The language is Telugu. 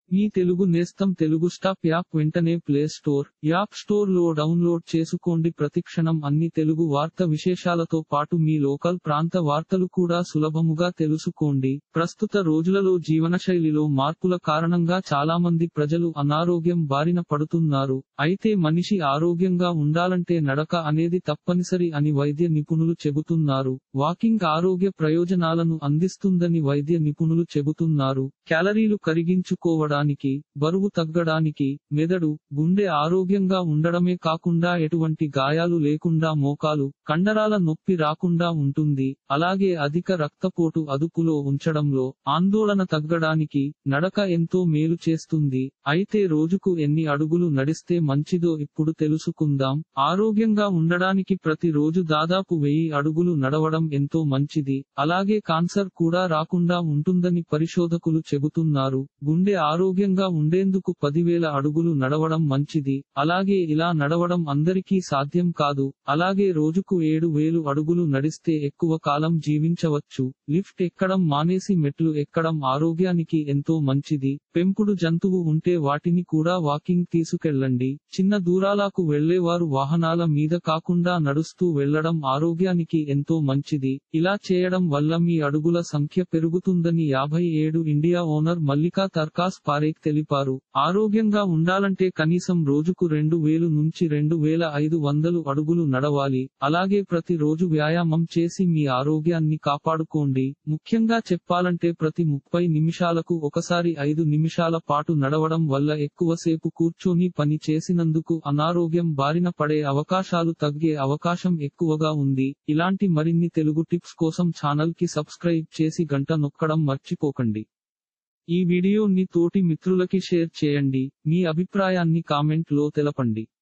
మీ తెలుగు నేస్తం తెలుగు స్టాప్ యాప్ వెంటనే ప్లే స్టోర్, యాప్ స్టోర్ లో డౌన్లోడ్ చేసుకోండి. ప్రతిక్షణం అన్ని తెలుగు వార్త విశేషాలతో పాటు మీ లోకల్ ప్రాంత వార్తలు కూడా సులభముగా తెలుసుకోండి. ప్రస్తుత రోజులలో జీవనశైలిలో మార్పుల కారణంగా చాలామంది ప్రజలు అనారోగ్యం బారిన పడుతున్నారు. అయితే మనిషి ఆరోగ్యంగా ఉండాలంటే నడక అనేది తప్పనిసరి అని వైద్య నిపుణులు చెబుతున్నారు. వాకింగ్ ఆరోగ్య ప్రయోజనాలను అందిస్తుందని వైద్య నిపుణులు చెబుతున్నారు. క్యాలరీలు కరిగించుకోవడానికి, బరువు తగ్గడానికి, మెదడు, గుండె ఆరోగ్యంగా ఉండడమే కాకుండా ఎటువంటి గాయాలు లేకుండా మోకాలు, కండరాల నొప్పి రాకుండా ఉంటుంది. అలాగే అధిక రక్తపోటు అదుపులో ఉంచడంలో, ఆందోళన తగ్గడానికి నడక ఎంతో మేలు చేస్తుంది. అయితే రోజుకు ఎన్ని అడుగులు నడిస్తే మంచిదో ఇప్పుడు తెలుసుకుందాం. ఆరోగ్యంగా ఉండడానికి ప్రతి రోజు దాదాపు 1000 అడుగులు నడవడం ఎంతో మంచిది. అలాగే కాన్సర్ కూడా రాకుండా ఉంటుందని పరిశోధకులు చెబుతున్నారు. గుండె ఆరోగ్యంగా ఉండేందుకు 10,000 అడుగులు నడవడం మంచిది. అలాగే ఇలా నడవడం అందరికీ సాధ్యం కాదు. అలాగే రోజుకు 7,000 అడుగులు నడిస్తే ఎక్కువ కాలం జీవించవచ్చు. లిఫ్ట్ ఎక్కడం మానేసి మెట్లు ఎక్కడం ఆరోగ్యానికి ఎంతో మంచిది. పెంపుడు జంతువు ఉంటే వాటిని కూడా వాకింగ్ తీసుకెళ్ళండి. చిన్న దూరాలకు వెళ్లేవారు వాహనాల మీద కాకుండా నడుస్తూ వెళ్లడం ఆరోగ్యానికి ఎంతో మంచిది. ఇలా చేయడం వల్ల మీ అడుగుల సంఖ్య పెరుగుతుందని 57 ఇండియా ఓనర్ మల్లికా తర్కాస్ పారేఖ్ తెలిపారు. ఆరోగ్యంగా ఉండాలంటే కనీసం రోజుకు 2000 నుంచి 2500 అడుగులు నడవాలి. అలాగే ప్రతి రోజు వ్యాయామం చేసి మీ ఆరోగ్యాన్ని కాపాడుకోండి. ముఖ్యంగా చెప్పాలంటే ప్రతి 30 నిమిషాలకు ఒకసారి 5 నిమిషాల పాటు నడవడం వల్ల ఎక్కువసేపు కూర్చొని పని చేసినందుకు అనారోగ్యం బారిన పడే అవకాశాలు తగ్గే అవకాశం ఎక్కువగా ఉంది. ఇలాంటి మరిన్ని తెలుగు టిప్స్ కోసం ఛానల్ కి సబ్స్క్రైబ్ చేసి గంట నొక్కడం మర్చిపోకండి. ఈ వీడియోని తోటి మిత్రులకి షేర్ చేయండి. మీ అభిప్రాయాన్ని కామెంట్ లో తెలపండి.